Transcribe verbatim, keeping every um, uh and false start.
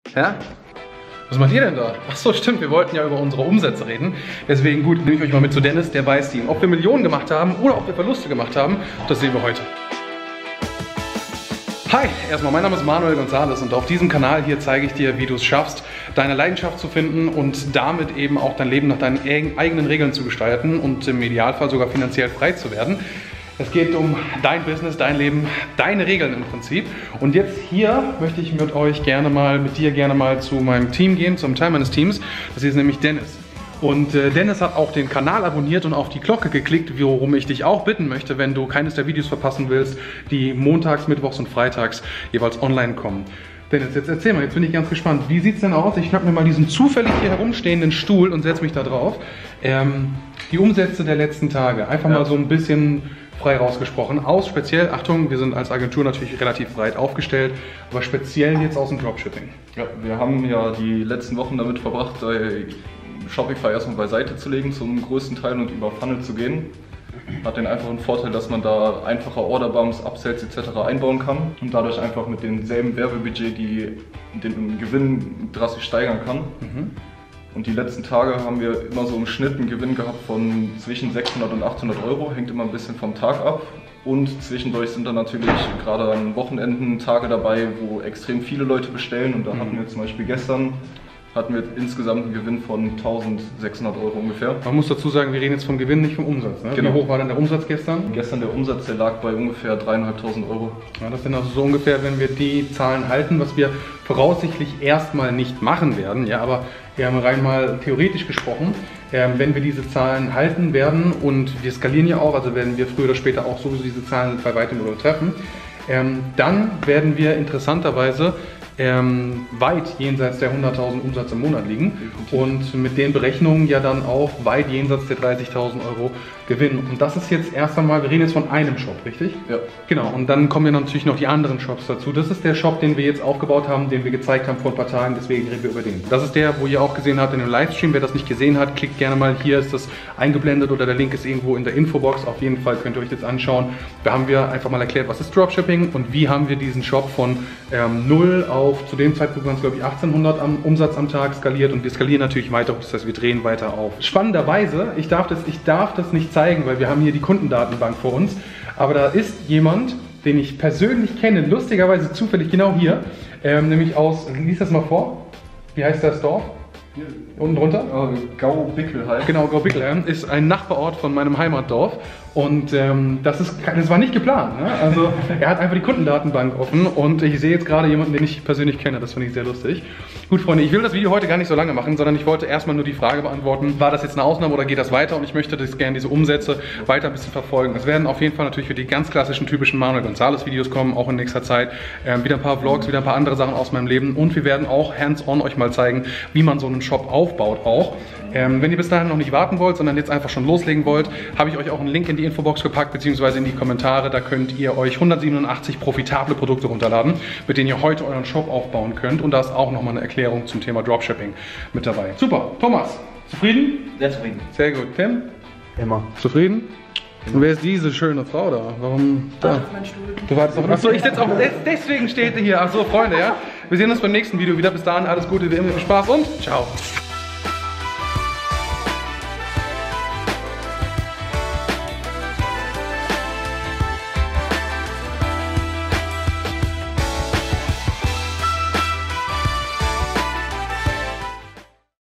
Ja? Was macht ihr denn da? Ach so, stimmt, wir wollten ja über unsere Umsätze reden. Deswegen gut, nehme ich euch mal mit zu Dennis, der weiß die. Ob wir Millionen gemacht haben oder ob wir Verluste gemacht haben, das sehen wir heute. Hi, erstmal, mein Name ist Manuel Gonzales und auf diesem Kanal hier zeige ich dir, wie du es schaffst, deine Leidenschaft zu finden und damit eben auch dein Leben nach deinen eigenen Regeln zu gestalten und im Idealfall sogar finanziell frei zu werden. Es geht um dein Business, dein Leben, deine Regeln im Prinzip. Und jetzt hier möchte ich mit euch gerne mal, mit dir gerne mal zu meinem Team gehen, zum Teil meines Teams. Das hier ist nämlich Dennis. Und äh, Dennis hat auch den Kanal abonniert und auf die Glocke geklickt, worum ich dich auch bitten möchte, wenn du keines der Videos verpassen willst, die montags, mittwochs und freitags jeweils online kommen. Dennis, jetzt erzähl mal, jetzt bin ich ganz gespannt. Wie sieht es denn aus? Ich schnapp mir mal diesen zufällig hier herumstehenden Stuhl und setze mich da drauf. Ähm, die Umsätze der letzten Tage, einfach ja. mal so ein bisschen frei rausgesprochen. Aus speziell, Achtung, wir sind als Agentur natürlich relativ breit aufgestellt, aber speziell jetzt aus dem Dropshipping. Ja, wir haben ja die letzten Wochen damit verbracht, Shopify erstmal beiseite zu legen zum größten Teil und über Funnel zu gehen. Hat den einfachen Vorteil, dass man da einfacher Orderbumps, Upsells et cetera einbauen kann und dadurch einfach mit demselben Werbebudget die, den Gewinn drastisch steigern kann. Mhm. Und die letzten Tage haben wir immer so im Schnitt einen Gewinn gehabt von zwischen sechshundert und achthundert Euro, hängt immer ein bisschen vom Tag ab. Und zwischendurch sind dann natürlich gerade an Wochenenden Tage dabei, wo extrem viele Leute bestellen. Und da mhm. hatten wir zum Beispiel gestern hatten wir insgesamt einen Gewinn von eintausendsechshundert Euro ungefähr. Man muss dazu sagen, wir reden jetzt vom Gewinn, nicht vom Umsatz. Ne? Genau. Wie hoch war denn der Umsatz gestern? Gestern der Umsatz, der lag bei ungefähr dreieinhalbtausend Euro. Ja, das sind also so ungefähr, wenn wir die Zahlen halten, was wir voraussichtlich erstmal nicht machen werden. Ja, aber wir haben rein mal theoretisch gesprochen, ähm, wenn wir diese Zahlen halten werden und wir skalieren ja auch, also werden wir früher oder später auch sowieso diese Zahlen bei weitem übertreffen, ähm, dann werden wir interessanterweise Ähm, weit jenseits der hunderttausend Umsatz im Monat liegen und mit den Berechnungen ja dann auch weit jenseits der dreißigtausend Euro Gewinn. Und das ist jetzt erst einmal, wir reden jetzt von einem Shop, richtig? Ja. Genau, und dann kommen ja natürlich noch die anderen Shops dazu. Das ist der Shop, den wir jetzt aufgebaut haben, den wir gezeigt haben vor ein paar Tagen, deswegen reden wir über den. Das ist der, wo ihr auch gesehen habt in dem Livestream. Wer das nicht gesehen hat, klickt gerne mal, hier ist das eingeblendet oder der Link ist irgendwo in der Infobox. Auf jeden Fall könnt ihr euch das anschauen. Da haben wir einfach mal erklärt, was ist Dropshipping und wie haben wir diesen Shop von ähm, null auf Auf, zu dem Zeitpunkt waren es glaube ich achtzehnhundert am Umsatz am Tag skaliert und wir skalieren natürlich weiter, das heißt wir drehen weiter auf. Spannenderweise, ich darf das, ich darf das nicht zeigen, weil wir haben hier die Kundendatenbank vor uns, aber da ist jemand, den ich persönlich kenne, lustigerweise zufällig genau hier, ähm, nämlich aus, lies das mal vor, wie heißt das Dorf? Hier. Unten drunter? Oh, Gaubickelheim. Genau, Gaubickelheim ist ein Nachbarort von meinem Heimatdorf und ähm, das, ist, das war nicht geplant. Ne? Also er hat einfach die Kundendatenbank offen und ich sehe jetzt gerade jemanden, den ich persönlich kenne, das finde ich sehr lustig. Gut Freunde, ich will das Video heute gar nicht so lange machen, sondern ich wollte erstmal nur die Frage beantworten, war das jetzt eine Ausnahme oder geht das weiter und ich möchte das gerne diese Umsätze weiter ein bisschen verfolgen. Es werden auf jeden Fall natürlich für die ganz klassischen, typischen Manuel Gonzales Videos kommen, auch in nächster Zeit. Ähm, wieder ein paar Vlogs, wieder ein paar andere Sachen aus meinem Leben und wir werden auch hands-on euch mal zeigen, wie man so einen Shop aufbaut auch. Ähm, wenn ihr bis dahin noch nicht warten wollt, sondern jetzt einfach schon loslegen wollt, habe ich euch auch einen Link in die Infobox gepackt, beziehungsweise in die Kommentare. Da könnt ihr euch hundertsiebenundachtzig profitable Produkte runterladen, mit denen ihr heute euren Shop aufbauen könnt. Und da ist auch nochmal eine Erklärung zum Thema Dropshipping mit dabei. Super, Thomas, zufrieden? Sehr zufrieden. Sehr gut. Tim? Immer. Zufrieden? Und wer ist diese schöne Frau da? Warum da? Du wartest auf. Achso, ich sitze auf. Deswegen steht ihr hier. Achso, Freunde, ja. Wir sehen uns beim nächsten Video wieder. Bis dahin, alles Gute, wie immer, viel Spaß und ciao.